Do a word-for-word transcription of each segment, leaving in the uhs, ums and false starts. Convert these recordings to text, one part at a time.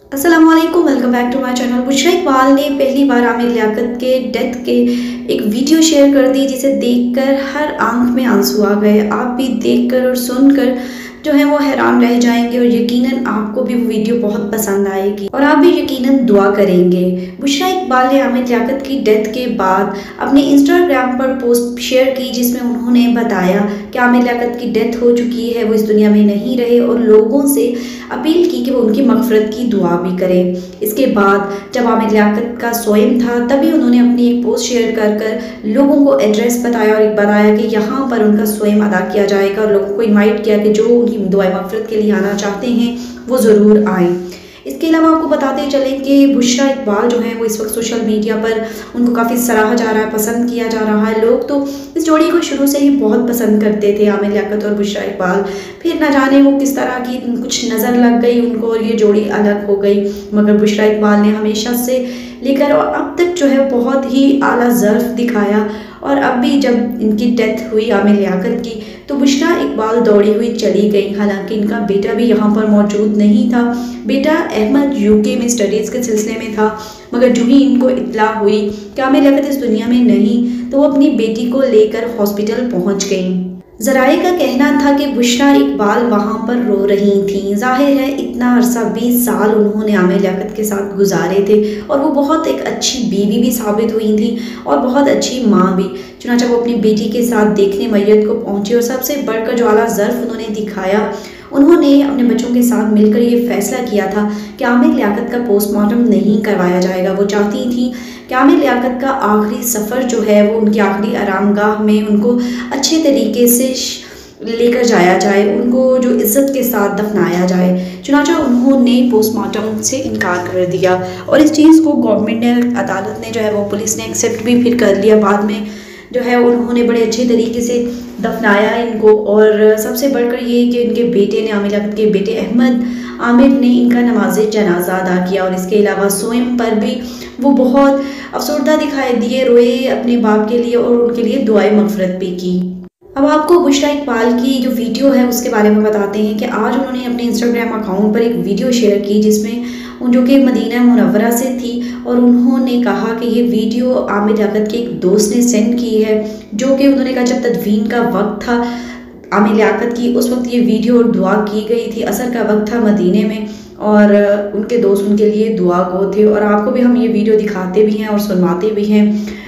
अस्सलाम वालेकुम, welcome back to my channel. Bushra Iqbal ने पहली बार आमिर लियाकत के डेथ के एक वीडियो शेयर कर दी, जिसे देखकर हर आंख में आंसू आ गए। आप भी देखकर और सुनकर जो है वो हैरान रह जाएंगे और यकीनन आपको भी वो वीडियो बहुत पसंद आएगी और आप भी यकीनन दुआ करेंगे। बुशरा इकबाल ने आमिर लियाकत की डेथ के बाद अपने इंस्टाग्राम पर पोस्ट शेयर की, जिसमें उन्होंने बताया कि आमिर लियाकत की डेथ हो चुकी है, वो इस दुनिया में नहीं रहे, और लोगों से अपील की कि वो उनकी मगफरत की दुआ भी करें। इसके बाद जब आमिर लियाकत का सोयम था, तभी उन्होंने अपनी एक पोस्ट शेयर कर कर लोगों को एड्रेस बताया और बताया कि यहाँ पर उनका सोयम अदा किया जाएगा, और लोगों को इनवाइट किया कि जो उनकी दुआ मगफरत के लिए आना चाहते हैं वो ज़रूर आएँ। इसके अलावा आपको बताते चलें कि बुशरा इकबाल जो है वो इस वक्त सोशल मीडिया पर उनको काफ़ी सराहा जा रहा है, पसंद किया जा रहा है। लोग तो इस जोड़ी को शुरू से ही बहुत पसंद करते थे, आमिर लियाकत और बुशरा इकबाल। फिर न जाने वो किस तरह की कुछ नज़र लग गई उनको और ये जोड़ी अलग हो गई, मगर बुशरा इकबाल ने हमेशा से लेकर और अब तक जो है बहुत ही आला ज़र्फ दिखाया। और अब भी जब इनकी डेथ हुई आमिर लियाकत की, तो बुशरा इकबाल दौड़ी हुई चली गई। हालांकि इनका बेटा भी यहाँ पर मौजूद नहीं था। बेटा अहमद यूके में स्टडीज़ के सिलसिले में था, मगर जो ही इनको इत्तला हुई कि आमिर लियाकत इस दुनिया में नहीं, तो वो अपनी बेटी को लेकर हॉस्पिटल पहुँच गई। ज़राए का कहना था कि बुशरा इकबाल वहाँ पर रो रही थीं। जाहिर है इतना अरसा बीस साल उन्होंने आमिर लियाकत के साथ गुजारे थे और वो बहुत एक अच्छी बीवी भी साबित हुई थी और बहुत अच्छी माँ भी। चुनांचे वो अपनी बेटी के साथ देखने मैयत को पहुँचे और सबसे बढ़कर जो आला ज़र्फ उन्होंने दिखाया, उन्होंने अपने बच्चों के साथ मिलकर ये फैसला किया था कि आमिर लियाकत का पोस्टमार्टम नहीं करवाया जाएगा। वो चाहती थी कि आमिर लियाकत का आखिरी सफ़र जो है वो उनकी आखिरी आरामगाह में उनको अच्छे तरीके से लेकर जाया जाए, उनको जो इज़्ज़त के साथ दफनाया जाए। चुनांचे उन्होंने पोस्टमार्टम से इनकार कर दिया और इस चीज़ को गवर्नमेंट ने, अदालत ने जो है वो, पुलिस ने एक्सेप्ट भी फिर कर लिया। बाद में जो है उन्होंने बड़े अच्छे तरीके से दफनाया इनको। और सबसे बढ़कर ये कि इनके बेटे ने, आमिर लियाकत के बेटे अहमद आमिर ने इनका नमाज जनाजा अदा किया। और इसके अलावा सोयम पर भी वो बहुत अफसरदा दिखाई दिए, रोए अपने बाप के लिए और उनके लिए दुआएं मगफरत भी की। अब आपको बुशरा इकबाल की जो वीडियो है उसके बारे में बताते हैं कि आज उन्होंने अपने इंस्टाग्राम अकाउंट पर एक वीडियो शेयर की, जिसमें जो कि मदीना मुनव्वरा से थी, और उन्होंने कहा कि ये वीडियो आमिर लियाकत के एक दोस्त ने सेंड की है, जो कि उन्होंने कहा जब तदफीन का वक्त था आमिर लियाकत की, उस वक्त ये वीडियो और दुआ की गई थी। असर का वक्त था मदीने में और उनके दोस्त उनके लिए दुआ गो थे। और आपको भी हम ये वीडियो दिखाते भी हैं और सुनवाते भी हैं।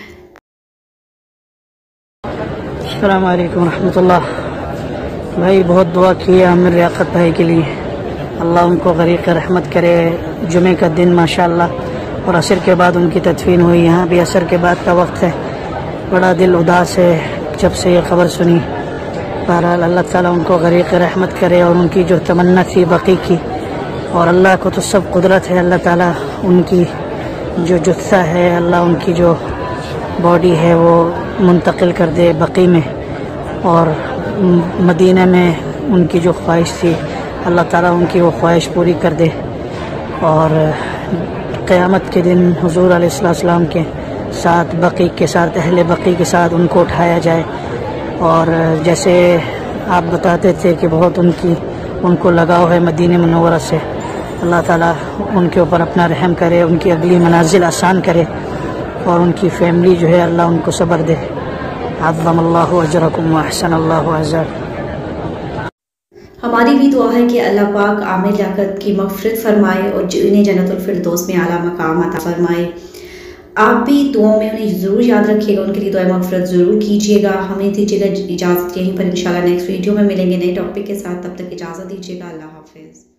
अस्सलाम वालेकुम रहमतुल्लाह। भाई बहुत दुआ की है आमिर लियाकत भाई के लिए, अल्लाह उनको गरीक़ रहमत करे। जुमे का दिन माशाअल्लाह और असर के बाद उनकी तदफीन हुई। यहाँ भी असर के बाद का वक्त है। बड़ा दिल उदास है जब से ये खबर सुनी। बहरहाल अल्लाह ताला उनको गरीक़ रहमत करे और उनकी जो तमन्ना थी बकी की, और अल्लाह को तो सब कुदरत है, अल्लाह ताला उनकी जो जुत्था है, अल्लाह उनकी जो बॉडी है वो मुंतकिल कर दे बकी में, और मदीना में उनकी जो ख्वाहिश थी अल्लाह ताला उनकी वो ख्वाहिश पूरी कर दे। और क़यामत के दिन हुज़ूर अलैहिस्सलाम के साथ, बकी के साथ, अहले बकी के साथ उनको उठाया जाए। और जैसे आप बताते थे कि बहुत उनकी उनको लगाव है मदीने मुनव्वरा से, अल्लाह ताला उनके ऊपर अपना रहम करे, उनकी अगली मनाजिल आसान करे और उनकी फैमिली जो है अल्लाह उनको सब्र दे। अज़्ज़मल्लाहु अजरकुम व अहसनल्लाहु अजर। हमारी भी दुआ है कि अल्लाह पाक आमिर लियाकत की मग़फ़िरत फ़रमाए और इन्हें जन्नतुल फ़िरदौस में आला मकाम अता फ़रमाए। आप भी दुआओं में उन्हें ज़रूर याद रखिएगा, उनके लिए दुआ मग़फ़िरत ज़रूर कीजिएगा। हमें दीजिएगा इजाज़त, यहीं पर इंशाल्लाह नेक्स्ट वीडियो में मिलेंगे नए टॉपिक के साथ। तब तक इजाज़त दीजिएगा। अल्लाह हाफ़िज़।